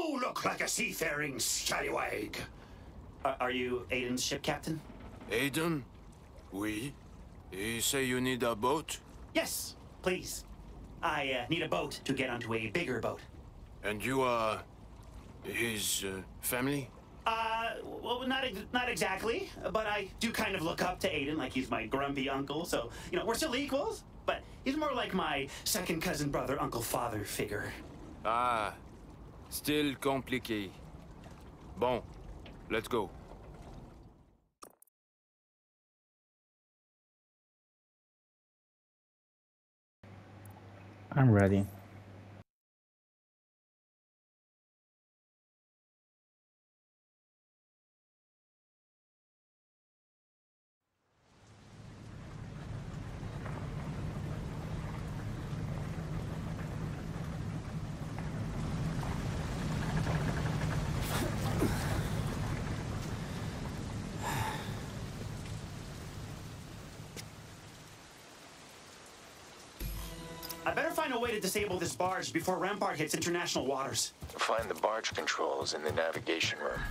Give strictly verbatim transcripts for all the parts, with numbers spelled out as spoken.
You look like a seafaring scallywag. Uh, are you Aiden's ship captain? Aiden? Oui. You say you need a boat? Yes, please. I uh, need a boat to get onto a bigger boat. And you are... his uh, family? Uh, well, not ex not exactly, but I do kind of look up to Aiden like he's my grumpy uncle, so, you know, we're still equals, but he's more like my second cousin brother, uncle father figure. Ah, still compliqué. Bon, let's go. I'm ready. I better find a way to disable this barge before Rampart hits international waters. Find the barge controls in the navigation room.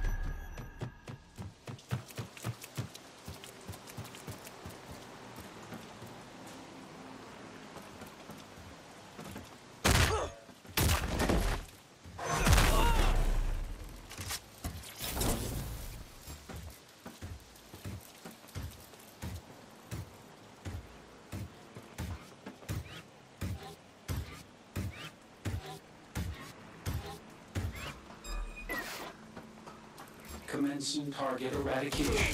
Commencing target eradication.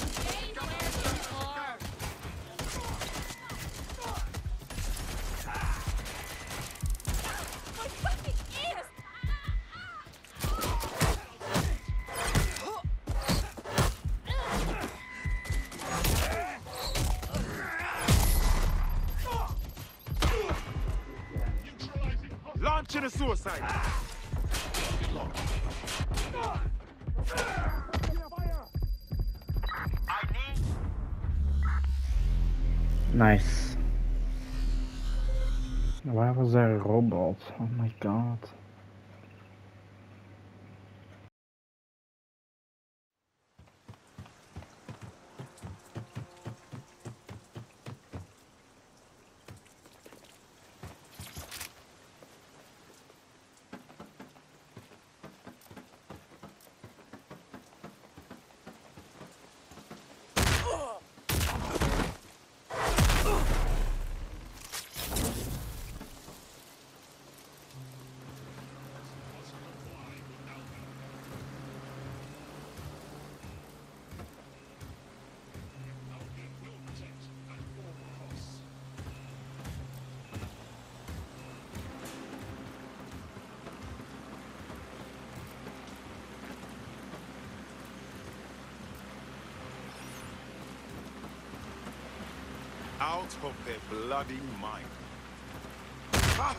Launching a suicide. Nice. Why was there a robot? Oh my god. Out of their bloody mind. Ah!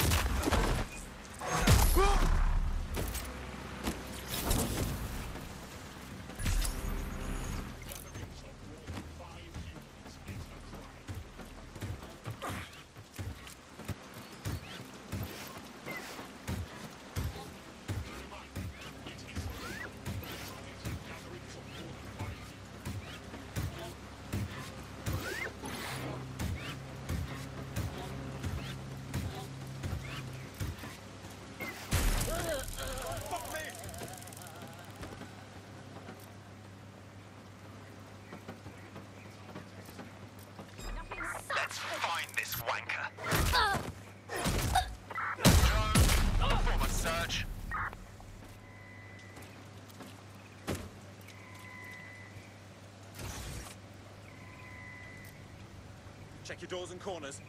Let's find this wanker. Drone, perform a search. Check your doors and corners.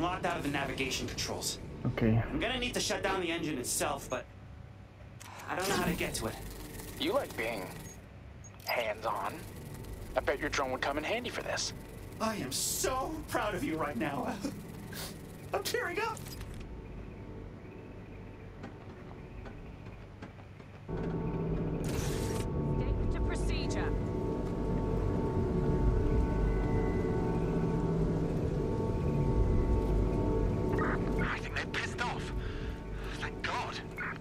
locked out of the navigation controls. Okay. I'm gonna need to shut down the engine itself, but I don't know how to get to it. You like being hands-on. I bet your drone would come in handy for this. I am so proud of you right now. I'm tearing up. Stick to procedure. I think they're pissed off. Thank God.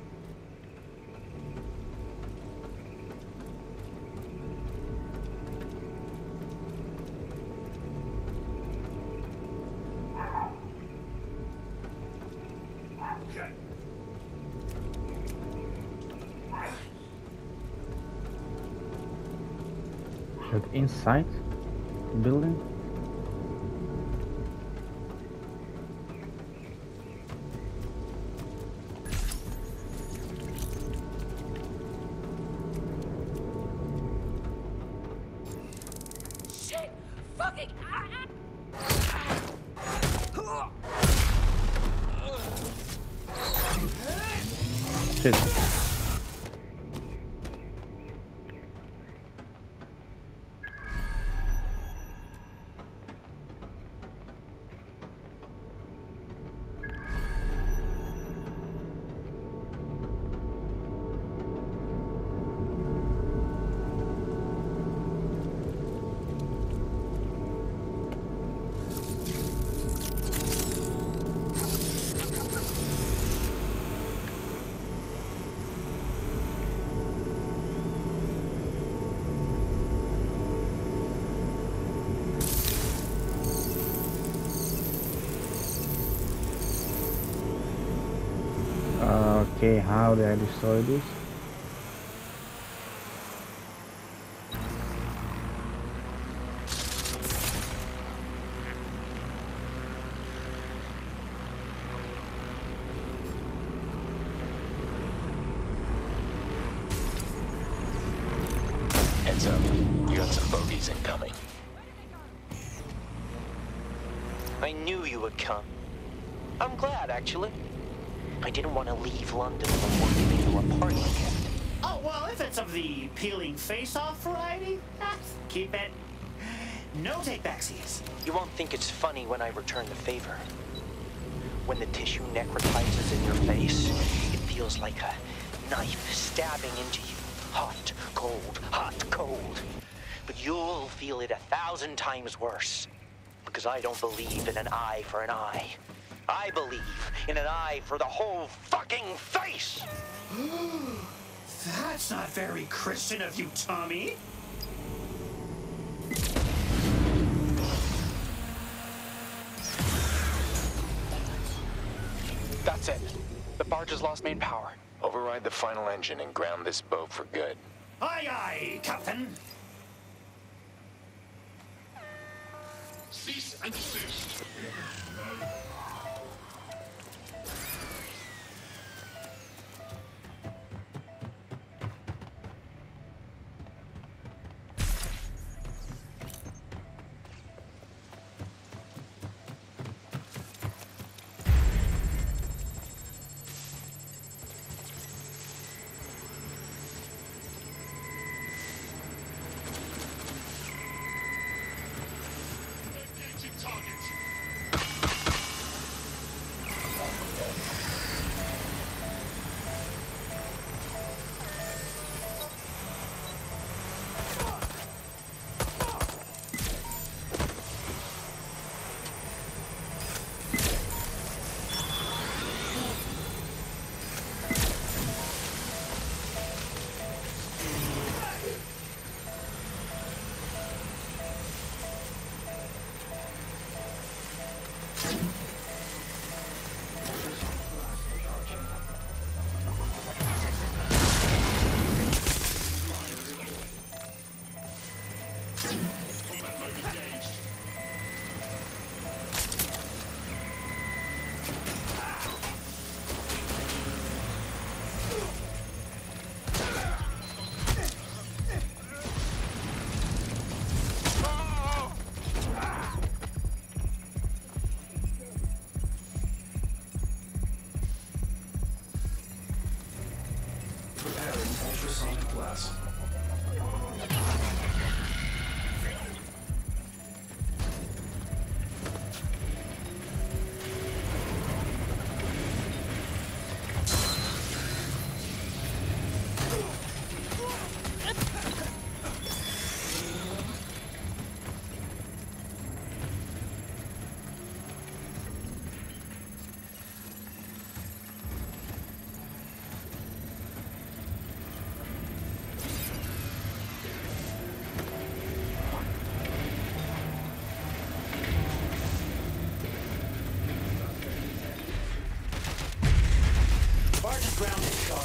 Is it inside the building? Shit! Fucking. Shit. Okay, how did I destroy this? Heads up. You got some bogeys incoming. I knew you would come. I'm glad, actually. I didn't want to leave London before giving you a party gift. Oh, well, if it's of the peeling face-off variety, ah, keep it. No take-backsies. You won't think it's funny when I return the favor. When the tissue necrotizes in your face, it feels like a knife stabbing into you. Hot, cold, hot, cold. But you'll feel it a thousand times worse. Because I don't believe in an eye for an eye. I believe in an eye for the whole fucking face! That's not very Christian of you, Tommy. That's it. The barge has lost main power. Override the final engine and ground this boat for good. Aye, aye, Captain. Cease and desist.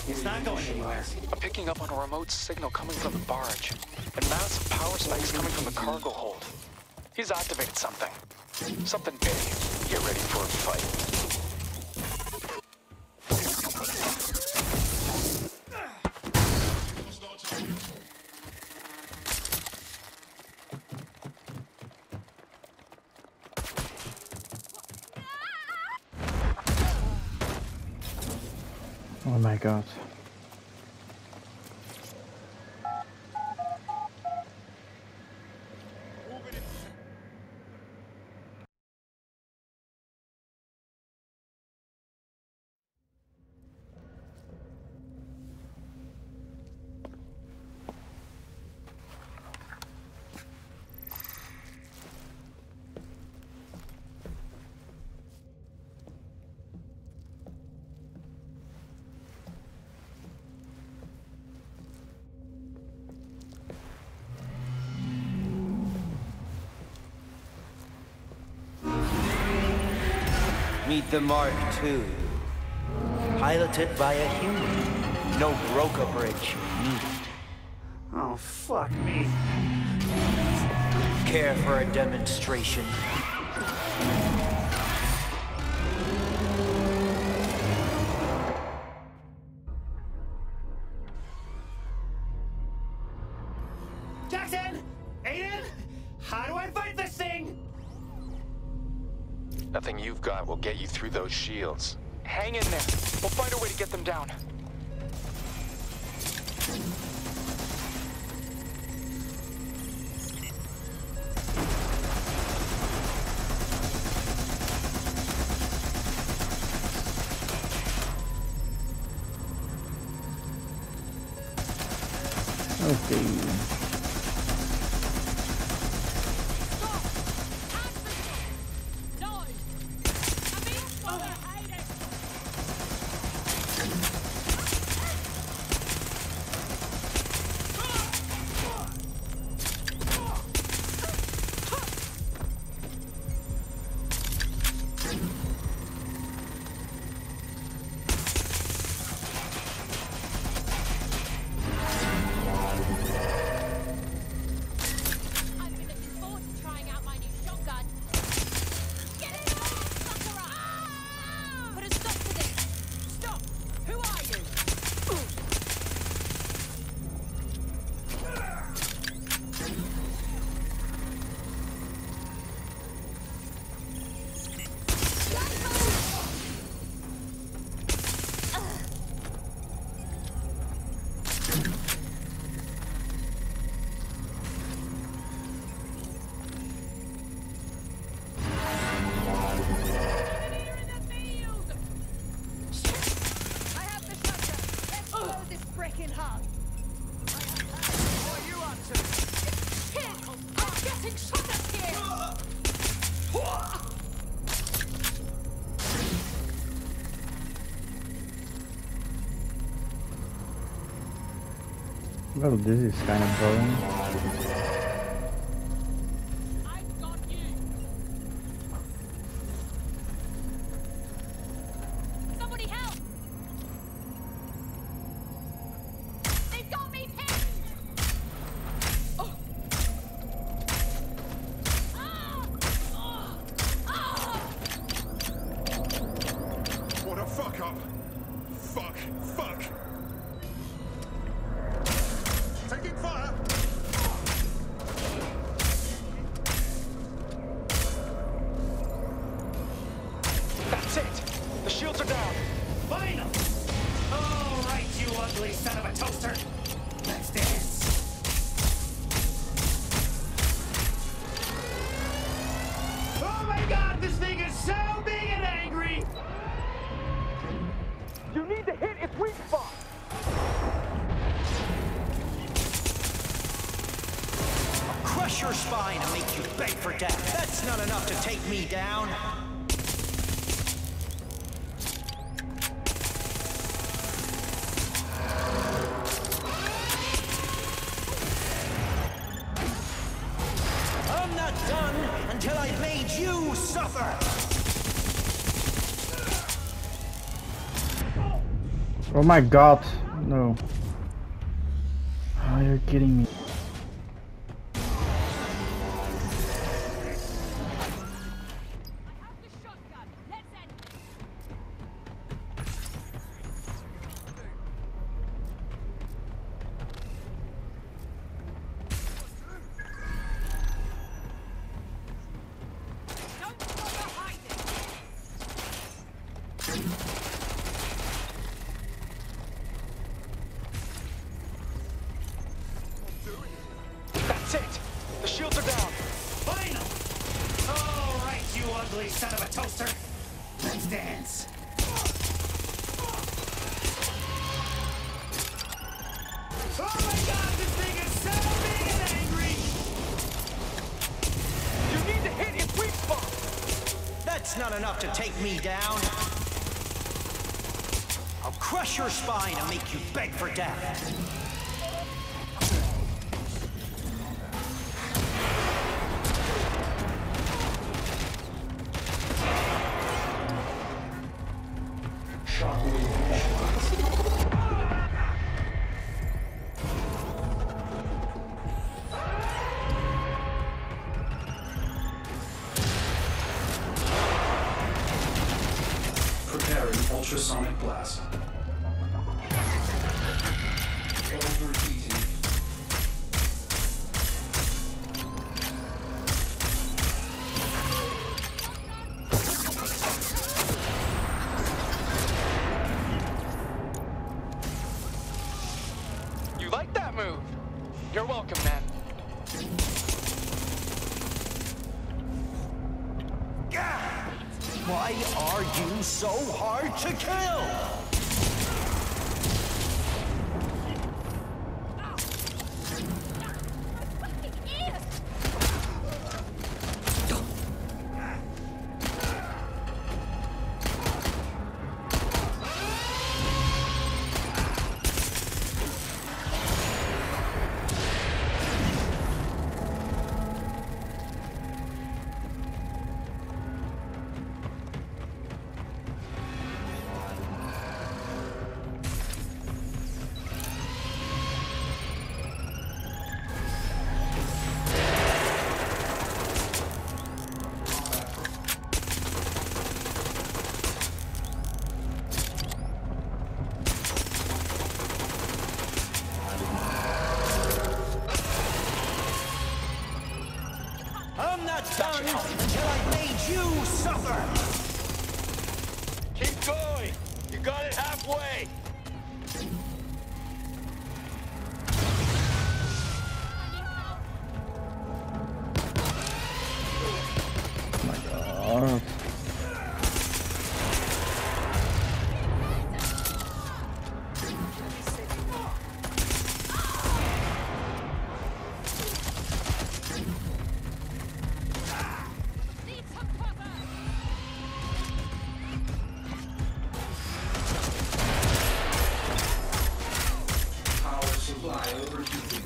It's not going anywhere. I'm picking up on a remote signal coming from the barge, and massive power spikes coming from the cargo hold. He's activated something. Something big. Get ready for a fight. Oh my god. Meet the Mark two. Piloted by a human. No Broca bridge needed. Oh, fuck me. Care for a demonstration? Jackson! Aiden! How do I fight this thing? Nothing you've got will get you through those shields. Hang in there. We'll find a way to get them down. Okay. Well, this is kind of boring. I've got you. Somebody help! They've got me pinned! Oh. Ah! Oh. Ah! What a fuck up! Fuck! Fuck! Taking fire! That's it! The shields are down! Final! All right, you ugly son of a toaster. Let's dance. Oh my god, this thing is so big and angry! You need to hit its weak spot! Crush your spine and make you beg for death. That's not enough to take me down. I'm not done until I've made you suffer. Oh my god, no. Oh, you're kidding me. That's it! The shields are down! Final! All right, you ugly son of a toaster. Let's dance. Oh my god, this thing is so big and angry! You need to hit its weak spot! That's not enough to take me down. I'll crush your spine and make you beg for death. Preparing ultrasonic blast. Overheating. You like that move? You're welcome, man. Why are you so hard to kill? I'm not done until I made you suffer! Keep going! You got it halfway! Oh. Power supply overheating.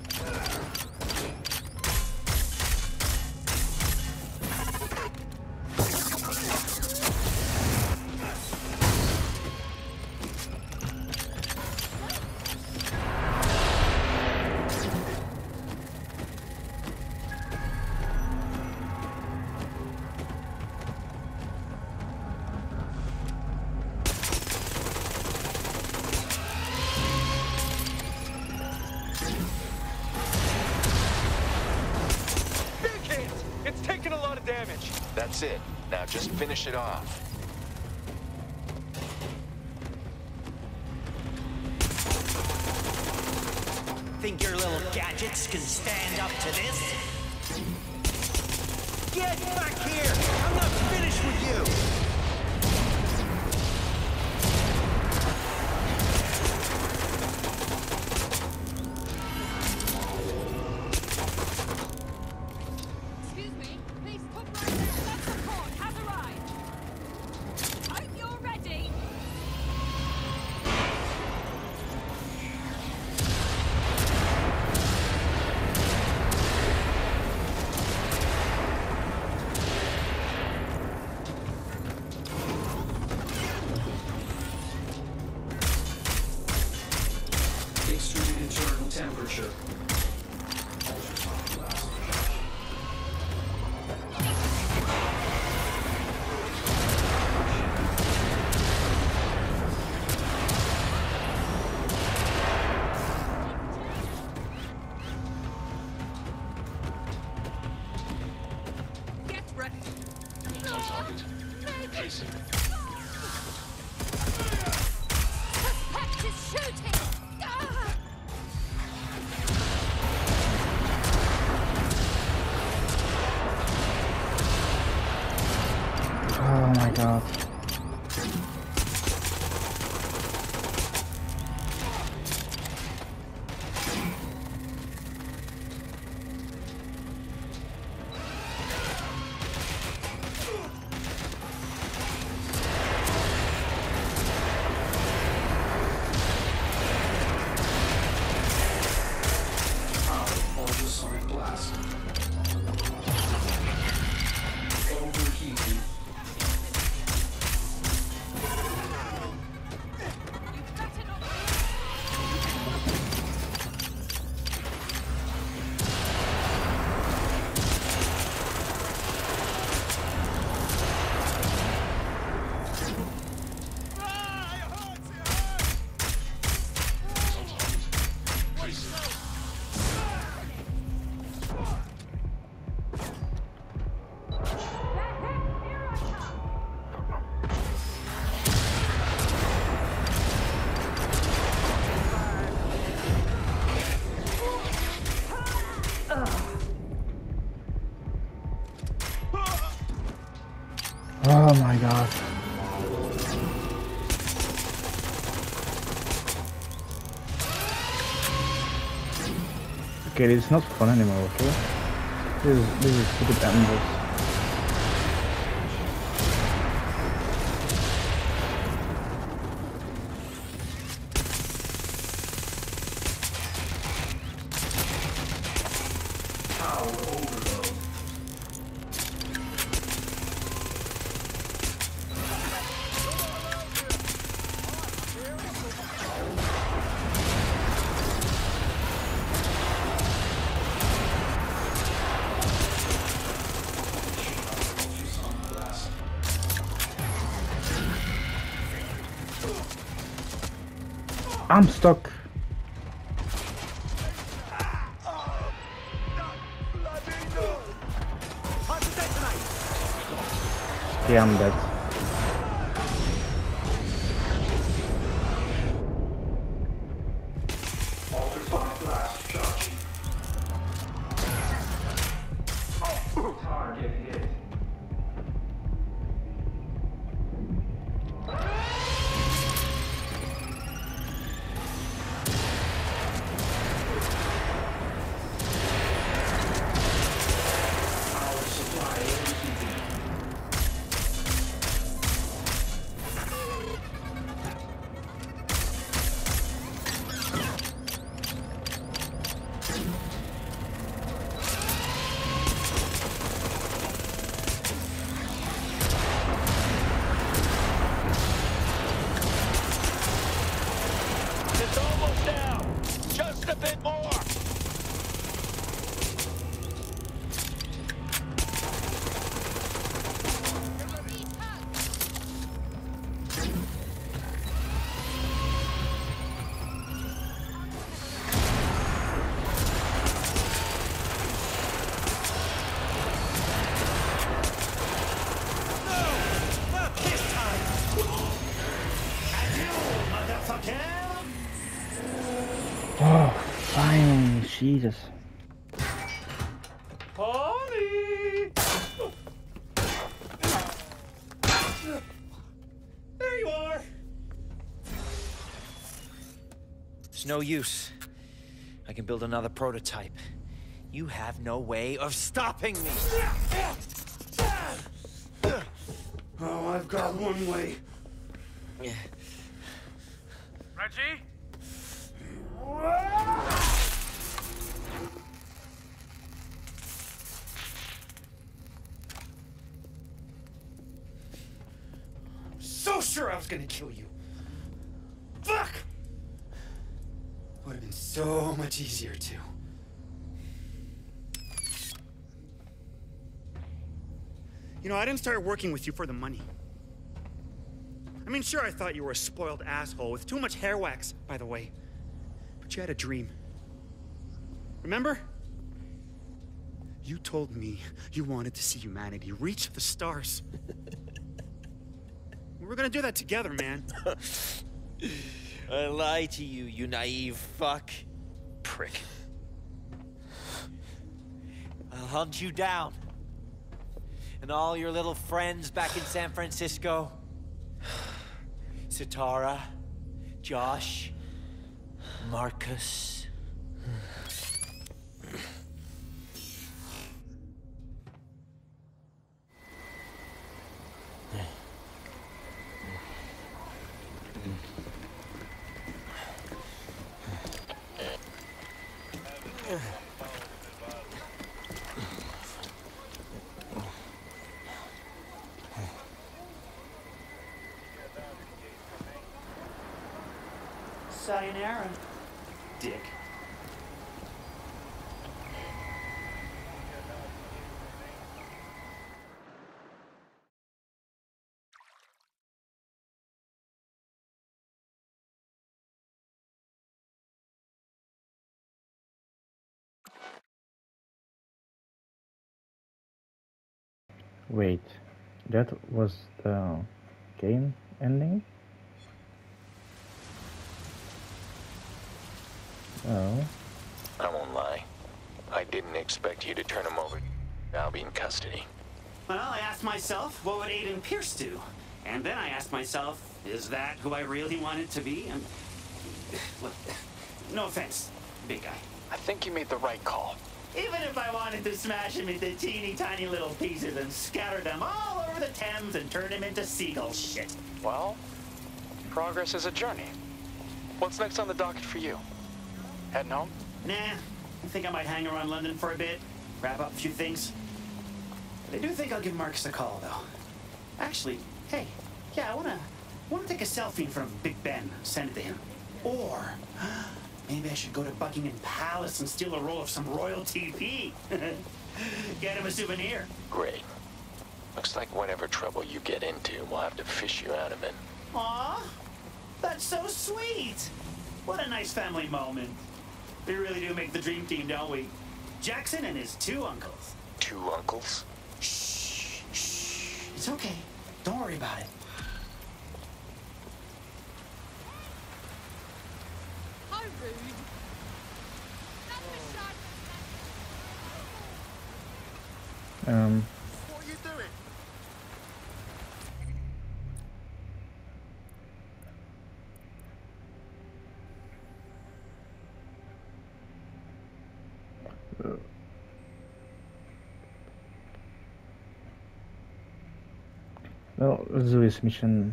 Big hit! It's taken a lot of damage. That's it. Now just finish it off. Think your little gadgets can stand up to this? Get back here! I'm not finished with you! Excuse me, please put right there. That support has arrived. Hope you're ready. target. Trace him. Suspect is shooting! Ah! Oh my god. Ultrasonic blast. Overheating. Oh my god. Okay, it's not fun anymore, okay? This is, this is stupid endless. I'm stuck. Yeah, I'm dead. Ultrasonic blast charging. Target hit. Power supply overheating. It's almost down. Just a bit more. Oh, finally, Jesus. Polly! There you are! It's no use. I can build another prototype. You have no way of stopping me. Oh, I've got one way. Reggie? So sure I was gonna kill you. Fuck! Would have been so much easier to. You know, I didn't start working with you for the money. I mean, sure, I thought you were a spoiled asshole with too much hair wax, by the way. But you had a dream. Remember? You told me you wanted to see humanity reach the stars. We're gonna do that together, man. I lied to you, you naive fuck. Prick. I'll hunt you down. And all your little friends back in San Francisco. Sitara, Josh, Marcus. Sayonara, dick. Wait, that was the game ending? Oh. I won't lie. I didn't expect you to turn him over. I'll be in custody. Well, I asked myself, what would Aiden Pierce do? And then I asked myself, is that who I really wanted to be? And look, no offense, big guy. I think you made the right call. Even if I wanted to smash him into teeny tiny little pieces and scatter them all over the Thames and turn him into seagull shit. Well, progress is a journey. What's next on the docket for you? Heading home? Nah, I think I might hang around London for a bit, wrap up a few things. But I do think I'll give Marcus a call, though. Actually, hey, yeah, I wanna, wanna take a selfie in front of Big Ben, send it to him. Or maybe I should go to Buckingham Palace and steal a roll of some royal T V. Get him a souvenir. Great. Looks like whatever trouble you get into, we'll have to fish you out of it. Aw, that's so sweet. What a nice family moment. We really do make the dream team, don't we? Jackson and his two uncles. Two uncles? Shh, shh. It's okay. Don't worry about it. How rude. That's the shot. Um. What are you doing? Well, let's do this mission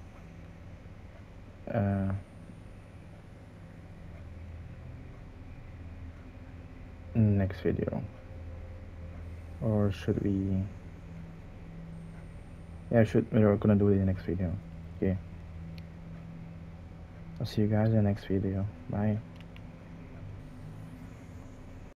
uh, next video. Or should we? Yeah, should we're gonna do it in the next video. Okay. I'll see you guys in the next video. Bye.